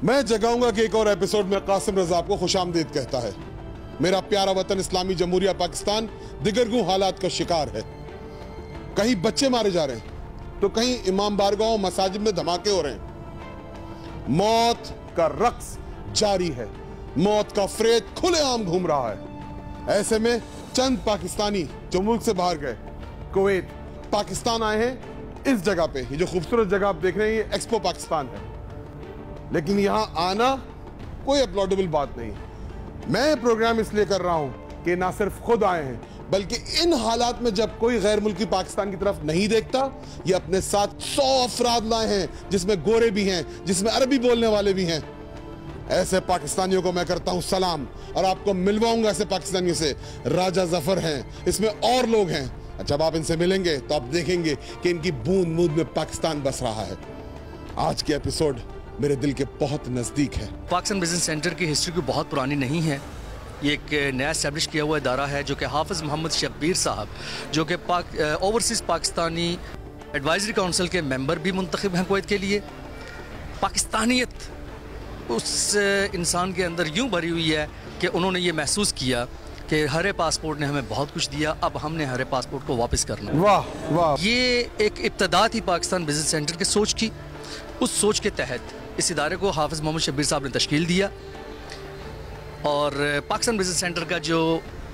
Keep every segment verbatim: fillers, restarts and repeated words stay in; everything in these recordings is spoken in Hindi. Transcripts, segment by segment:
मैं जगाऊंगा कि एक और एपिसोड में कासिम रजा आपको खुशामदीद कहता है। मेरा प्यारा वतन इस्लामी जमहूरिया पाकिस्तान दिगरगू हालात का शिकार है। कहीं बच्चे मारे जा रहे हैं तो कहीं इमाम बारगाहों मसाजिद में धमाके हो रहे हैं। मौत का रक्स जारी है, मौत का फ्रेत खुलेआम घूम रहा है। ऐसे में चंद पाकिस्तानी जो मुल्क से बाहर गए, कुवैत, पाकिस्तान आए हैं। इस जगह पे, ये जो खूबसूरत जगह आप देख रहे हैं, ये एक्सपो पाकिस्तान है। लेकिन यहां आना कोई अपलॉडेबल बात नहीं। मैं प्रोग्राम इसलिए कर रहा हूं कि ना सिर्फ खुद आए हैं, बल्कि इन हालात में जब कोई गैर मुल्की पाकिस्तान की तरफ नहीं देखता, ये अपने साथ सौ अफराद लाए हैं, जिसमें गोरे भी हैं, जिसमें अरबी बोलने वाले भी हैं। ऐसे पाकिस्तानियों को मैं करता हूं सलाम और आपको मिलवाऊंगा ऐसे पाकिस्तानियों से। राजा जफर हैं, इसमें और लोग हैं। जब आप इनसे मिलेंगे तो आप देखेंगे कि इनकी बूंद बूंद में पाकिस्तान बस रहा है। आज के एपिसोड मेरे दिल के बहुत नजदीक है। पाकिस्तान बिजनेस सेंटर की हिस्ट्री कोई बहुत पुरानी नहीं है। ये एक नया एस्टेब्लिश किया हुआ इदारा है जो कि हाफिज़ मोहम्मद शब्बीर साहब, जो कि Pak overseas Pakistani advisory council के मेंबर भी मुंतखब हैं कुवैत के लिए। पाकिस्तानियत उस इंसान के अंदर यूं भरी हुई है कि उन्होंने ये महसूस किया कि हरे पासपोर्ट ने हमें बहुत कुछ दिया, अब हमने हरे पासपोर्ट को वापस करना। वाह वाह। ये एक इब्तदा थी पाकिस्तान बिजनेस सेंटर के सोच की। उस सोच के तहत इस इदारे को हाफिज़ मोहम्मद शब्बीर साहब ने तश्कील दिया और पाकिस्तान बिजनेस सेंटर का जो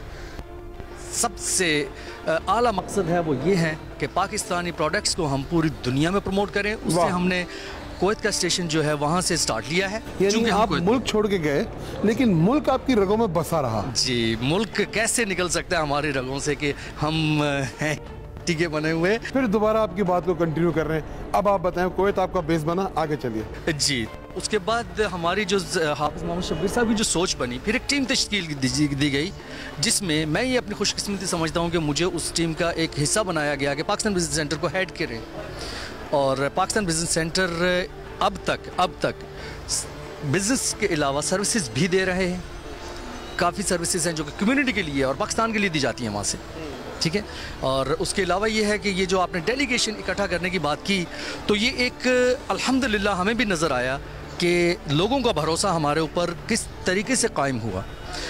सबसे आला मकसद है वो ये है कि पाकिस्तानी प्रोडक्ट्स को हम पूरी दुनिया में प्रमोट करें। उससे हमने कुवैत का स्टेशन जो है वहाँ से स्टार्ट लिया है। यानी आप मुल्क छोड़ के गए, लेकिन मुल्क आपकी रगों में बसा रहा। जी, मुल्क कैसे निकल सकता है हमारी रगों से कि हम हैं टीके बने हुए। फिर दोबारा आपकी बात को कंटिन्यू कर रहे हैं। अब आप बताएं, कुवैत आपका बेस बना, आगे चलिए। जी, उसके बाद हमारी जो हाफिज़ मोहम्मद शब्बीर साहब की जो सोच बनी, फिर एक टीम तश्कील दी गई, जिसमें मैं ये अपनी खुशकिस्मती समझता हूँ कि मुझे उस टीम का एक हिस्सा बनाया गया कि पाकिस्तान बिजनेस सेंटर को हेड करें। और पाकिस्तान बिजनेस सेंटर अब तक अब तक बिजनेस के अलावा सर्विसेज भी दे रहे हैं। काफ़ी सर्विसेज हैं जो कि कम्युनिटी के लिए और पाकिस्तान के लिए दी जाती हैं वहाँ से, ठीक है। और उसके अलावा ये है कि ये जो आपने डेलीगेशन इकट्ठा करने की बात की, तो ये एक अल्हम्दुलिल्लाह हमें भी नज़र आया कि लोगों का भरोसा हमारे ऊपर किस तरीके से कायम हुआ।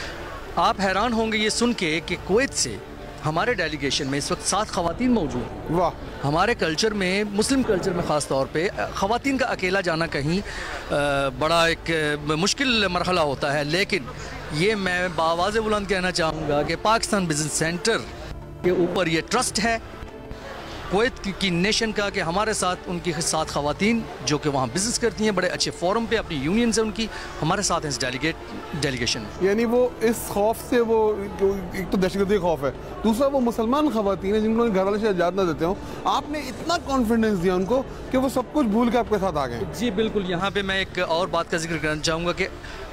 आप हैरान होंगे ये सुन के कि कुवैत से हमारे डेलीगेशन में इस वक्त सात ख़वातीन मौजूद हैं। वाह। हमारे कल्चर में, मुस्लिम कल्चर में ख़ास तौर पे ख़वातीन का अकेला जाना कहीं बड़ा एक मुश्किल मरहला होता है। लेकिन ये मैं बावाज़ बुलंद कहना चाहूँगा कि पाकिस्तान बिजनेस सेंटर के ऊपर ये ट्रस्ट है कुवैत की नेशन का कि हमारे साथ उनकी सात ख़वातीन जो कि वहाँ बिजनेस करती हैं, बड़े अच्छे फोरम पे अपनी यूनियन से उनकी हमारे साथ हैं इस डेलीगेट डेलीगेशन में। यानी वो इस खौफ से, वो एक तो दहशतगर्दी खौफ है, दूसरा वो मुसलमान ख़वातीन है जिनको घर वाले से इजाज़त ना देते हो। आपने इतना कॉन्फिडेंस दिया उनको कि वो सब कुछ भूल के आपके साथ आ गए। जी बिल्कुल। यहाँ पर मैं एक और बात का जिक्र करना चाहूँगा कि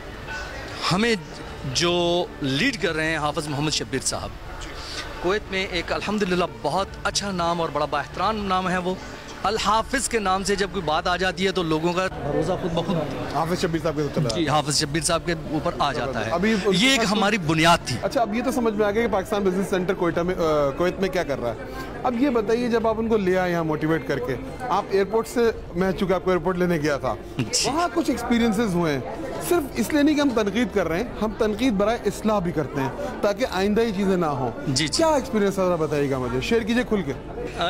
हमें जो लीड कर रहे हैं हाफिज़ मोहम्मद शब्बीर साहब, कुवैत में एक अल्हम्दुलिल्लाह बहुत अच्छा नाम और बड़ा बाएहतराम नाम है। वो अल हाफिज़ के नाम से जब कोई बात आ जाती है तो लोगों का भरोसा खुद ब खुद हाफिज़ शब्बीर साहब के जी हाफिज़ शब्बीर साहब के ऊपर आ जाता है। अभी ये एक हमारी बुनियाद थी। अच्छा, अब ये तो समझ में आ गया कि पाकिस्तान बिजनेस सेंटर कोयटा में कुवैत में क्या कर रहा है। अब ये बताइए, जब आप उनको ले आए यहाँ मोटिवेट करके, आप एयरपोर्ट से, मैं चूँकि आपको एयरपोर्ट लेने गया था, वहाँ कुछ एक्सपीरियंसेस हुए हैं। सिर्फ इसलिए नहीं कि हम तनकीद कर रहे हैं, हम तनकीद बराए इस्लाह भी करते हैं ताकि आइंदा ये चीज़ें ना हो। जी, क्या एक्सपीरियंस है बताइएगा मुझे, शेयर कीजिए खुल के।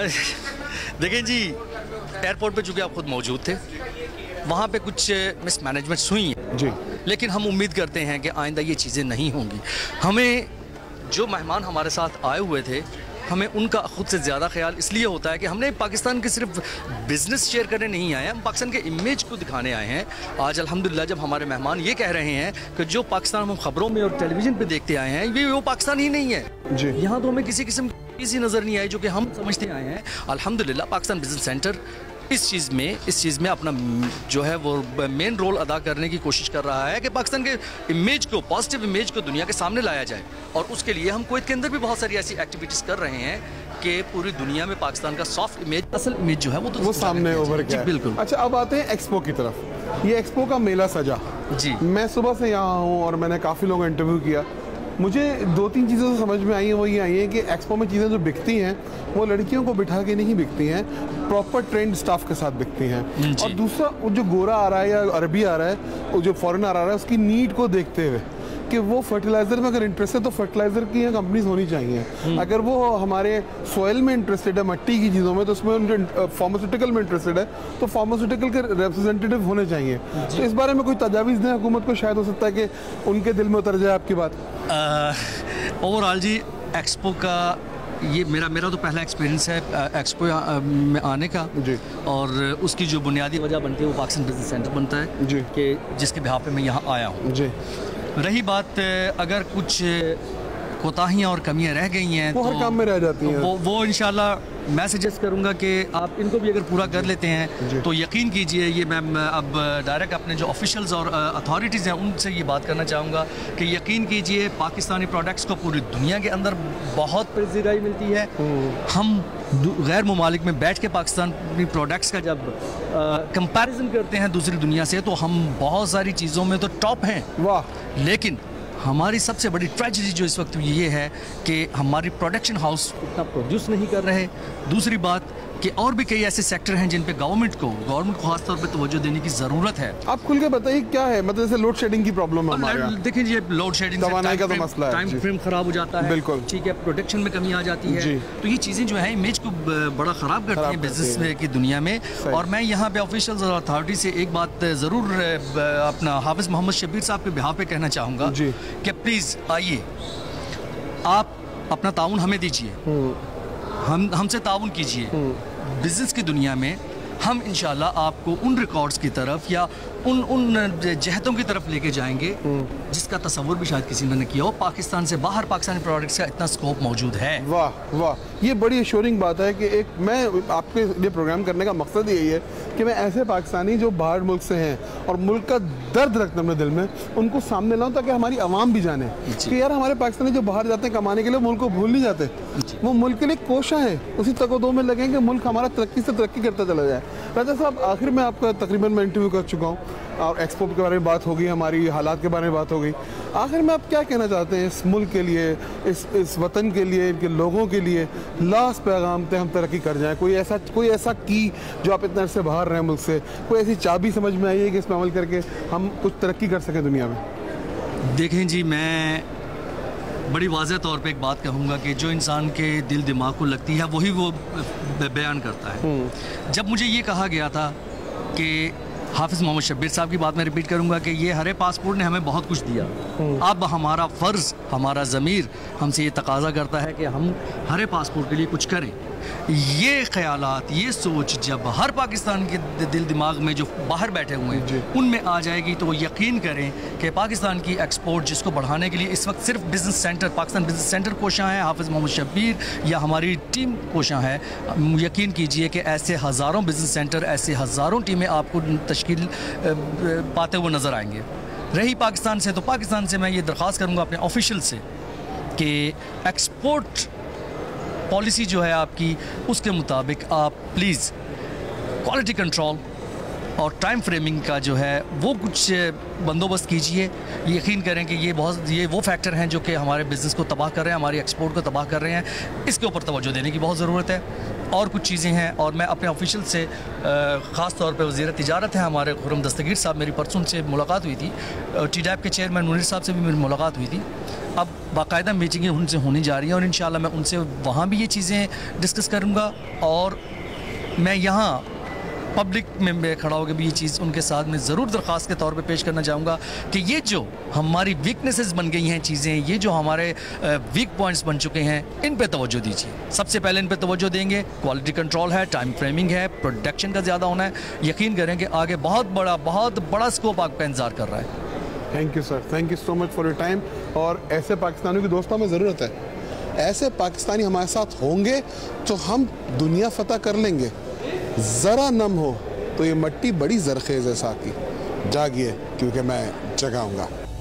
देखें जी, एयरपोर्ट पे चूँकि आप खुद मौजूद थे, वहाँ पे कुछ मिस मैनेजमेंट्स हुई हैं जी, लेकिन हम उम्मीद करते हैं कि आइंदा ये चीज़ें नहीं होंगी। हमें जो मेहमान हमारे साथ आए हुए थे, हमें उनका खुद से ज़्यादा ख्याल इसलिए होता है कि हमने पाकिस्तान के सिर्फ बिज़नेस शेयर करने नहीं आए हैं, हम पाकिस्तान के इमेज को दिखाने आए हैं। आज अल्हम्दुलिल्लाह जब हमारे मेहमान ये कह रहे हैं कि जो पाकिस्तान हम खबरों में और टेलीविज़न पे देखते आए हैं, ये वो पाकिस्तान ही नहीं है जी। यहाँ तो हमें किसी किस्म की चीज़ नज़र नहीं आई जो कि हम समझते आए हैं। अल्हम्दुलिल्लाह पाकिस्तान बिजनेस सेंटर इस चीज़ में इस चीज़ में अपना जो है वो मेन रोल अदा करने की कोशिश कर रहा है कि पाकिस्तान के इमेज को, पॉजिटिव इमेज को दुनिया के सामने लाया जाए। और उसके लिए हम कुवैत के अंदर भी बहुत सारी ऐसी एक्टिविटीज़ कर रहे हैं कि पूरी दुनिया में पाकिस्तान का सॉफ्ट इमेज, असल इमेज जो है वो तो वो सामने उभर के है। बिल्कुल। अच्छा, अब आते हैं एक्सपो की तरफ। ये एक्सपो का मेला सजा। जी, मैं सुबह से यहाँ हूँ और मैंने काफ़ी लोगों को इंटरव्यू किया। मुझे दो तीन चीज़ें तो समझ में आई हैं, वो ये आई हैं कि एक्सपो में चीज़ें जो बिकती हैं वो लड़कियों को बिठा के नहीं बिकती हैं, प्रॉपर ट्रेंड स्टाफ के साथ बिकती हैं। और दूसरा, वो जो गोरा आ रहा है या अरबी आ रहा है, वो जो फॉरेनर आ रहा है, उसकी नीड को देखते हुए कि वो फर्टिलाइज़र में अगर इंटरेस्ट है तो फर्टिलाइज़र की कंपनीज होनी चाहिए। अगर वो हमारे सॉइल में इंटरेस्टेड है, मट्टी की चीज़ों में, तो उसमें उनके फार्मास्यूटिकल में इंटरेस्टेड है तो फार्मास्यूटिकल के रिप्रेजेंटेटिव होने चाहिए। तो इस बारे में कोई तजावीज़ दें हुकूमत को, शायद हो सकता है कि उनके दिल में उतर जाए आपकी बात। ओवरऑल जी एक्सपो का ये मेरा मेरा तो पहला एक्सपीरियंस है एक्सपो में आने का जी। और उसकी जो बुनियादी वजह बनती है वो पाकिस्तान बिजनेस सेंटर बनता है जी, कि जिसके बिहाफ पे मैं यहाँ आया हूँ जी। रही बात अगर कुछ कोताहियाँ और कमियाँ रह गई हैं वो तो हर काम में रह जाती हैं, वो वो इंशाल्लाह मैं सजेस्ट करूंगा कि आप इनको भी अगर पूरा कर लेते हैं तो यकीन कीजिए, ये मैं अब डायरेक्ट अपने जो ऑफिशियल्स और अथॉरिटीज़ हैं उनसे ये बात करना चाहूँगा कि यकीन कीजिए पाकिस्तानी प्रोडक्ट्स को पूरी दुनिया के अंदर बहुत पजीराई मिलती है। हम गैर ममालिक में बैठ के पाकिस्तानी प्रोडक्ट्स का जब कंपैरिजन करते हैं दूसरी दुनिया से तो हम बहुत सारी चीज़ों में तो टॉप हैं, वाह। लेकिन हमारी सबसे बड़ी ट्रेजेडी जो इस वक्त ये है कि हमारी प्रोडक्शन हाउस उतना प्रोड्यूस नहीं कर रहे। दूसरी बात कि और भी कई ऐसे सेक्टर हैं जिन पे गवर्नमेंट को गवर्नमेंट को खास तौर पे तवज्जो देने की ज़रूरत है। आप खुल के बताइए क्या है, मतलब जैसे लोड शेडिंग की प्रॉब्लम है हमारे यहाँ। देखिए ये लोड शेडिंग तवानाई का तो मसला है, टाइम फ्रेम खराब हो जाता है, बिल्कुल ठीक है, प्रोडक्शन में कमी आ जाती है, तो ये चीज़ें जो है इमेज को बड़ा ख़राब करती हैं बिजनेस की दुनिया में। और मैं यहाँ पे ऑफिशियल्स और अथॉरिटी से एक बात ज़रूर अपना हाफिज़ मोहम्मद शब्बीर साहब के बिहाफ पे कहना चाहूँगा कि प्लीज़ आइए, आप अपना ताउन हमें दीजिए, हम हमसे ताउन कीजिए। बिजनेस की दुनिया में हम इंशाल्लाह आपको उन रिकॉर्ड्स की तरफ या उन उन जहतों की तरफ लेके जाएंगे जिसका तस्वुर भी शायद किसी ने नहीं किया हो। पाकिस्तान से बाहर पाकिस्तानी प्रोडक्ट्स का इतना स्कोप मौजूद है। वाह वाह, ये बड़ी एश्योरिंग बात है कि एक मैं आपके लिए प्रोग्राम करने का मकसद यही है कि मैं ऐसे पाकिस्तानी जो बाहर मुल्क से हैं और मुल्क का दर्द रखते हैं अपने दिल में, उनको सामने लाऊं ताकि हमारी आवाम भी जाने कि यार हमारे पाकिस्तानी जो बाहर जाते हैं कमाने के लिए, मुल्क को भूल नहीं जाते, वो मुल्क के लिए कोशा है, उसी तको में लगें कि मुल्क हमारा तरक्की से तरक्की करता चला जाए। राजा साहब, आखिर में आपका तकरीबन मैं इंटरव्यू कर चुका हूँ और एक्सपो के बारे में बात हो गई, हमारी हालात के बारे में बात हो गई। आखिर में आप क्या कहना चाहते हैं इस मुल्क के लिए, इस इस वतन के लिए, इनके लोगों के लिए? लास्ट पैगाम पे हम तरक्की कर जाएं। कोई ऐसा कोई ऐसा की जो आप इतना से बाहर रहे मुल्क से, कोई ऐसी चाबी समझ में आई है कि इस पर अमल करके हम कुछ तरक्की कर सकें दुनिया में? देखें जी, मैं बड़ी वाज़ेह तौर पे एक बात कहूँगा कि जो इंसान के दिल दिमाग को लगती है वही वो बयान करता है। जब मुझे ये कहा गया था कि हाफिज़ मोहम्मद शब्बीर साहब की बात मैं रिपीट करूंगा कि ये हरे पासपोर्ट ने हमें बहुत कुछ दिया, अब हमारा फ़र्ज़, हमारा ज़मीर हमसे ये तकाजा करता है कि हम हरे पासपोर्ट के लिए कुछ करें। ये ख्यालात, ये सोच जब हर पाकिस्तान के दिल दिमाग में जो बाहर बैठे हुए हैं उनमें आ जाएगी तो वो यकीन करें कि पाकिस्तान की एक्सपोर्ट जिसको बढ़ाने के लिए इस वक्त सिर्फ business center, Pakistan business center कोशां है, हाफिज़ मोहम्मद शब्बीर या हमारी टीम कोशां है। यकीन कीजिए कि ऐसे हज़ारों बिजनेस सेंटर, ऐसे हज़ारों टीमें आपको तश्कील पाते हुए नज़र आएंगे। रही पाकिस्तान से, तो पाकिस्तान से मैं ये दरख्वास्त करूँगा अपने ऑफिशियल से कि एक्सपोर्ट पॉलिसी जो है आपकी, उसके मुताबिक आप प्लीज़ क्वालिटी कंट्रोल और टाइम फ्रेमिंग का जो है वो कुछ बंदोबस्त कीजिए। यकीन करें कि ये बहुत ये वो फैक्टर हैं जो कि हमारे बिज़नेस को तबाह कर रहे हैं, हमारी एक्सपोर्ट को तबाह कर रहे हैं। इसके ऊपर तवज्जो देने की बहुत ज़रूरत है। और कुछ चीज़ें हैं और मैं अपने ऑफिशियल से ख़ास तौर पे वज़ीर तिजारत है हमारे खुर्रम दस्तगीर साहब, मेरी परसों से मुलाकात हुई थी, टी डैप के चेयरमैन मुनीर साहब से भी मेरी मुलाकात हुई थी। अब बाकायदा मीटिंगें उनसे होने जा रही हैं और इंशाल्लाह मैं उनसे वहाँ भी ये चीज़ें डिस्कस करूँगा और मैं यहाँ पब्लिक में खड़ा होकर भी ये चीज़ उनके साथ में ज़रूर दरख्वास्त के तौर पे पेश करना चाहूँगा कि ये जो हमारी वीकनेसेस बन गई हैं चीज़ें, ये जो हमारे वीक पॉइंट्स बन चुके हैं, इन पे तवज्जो दीजिए। सबसे पहले इन पे तवज्जो देंगे, क्वालिटी कंट्रोल है, टाइम फ्रेमिंग है, प्रोडक्शन का ज़्यादा होना है। यकीन करें कि आगे बहुत बड़ा बहुत बड़ा स्कोप आपका इंतज़ार कर रहा है। Thank you sir, thank you so much for your time. और ऐसे पाकिस्तानियों की दोस्तों में ज़रूरत है, ऐसे पाकिस्तानी हमारे साथ होंगे तो हम दुनिया फतह कर लेंगे। ज़रा नम हो तो ये मट्टी बड़ी ज़रखेज़ है साकी, जागिए क्योंकि मैं जगाऊंगा।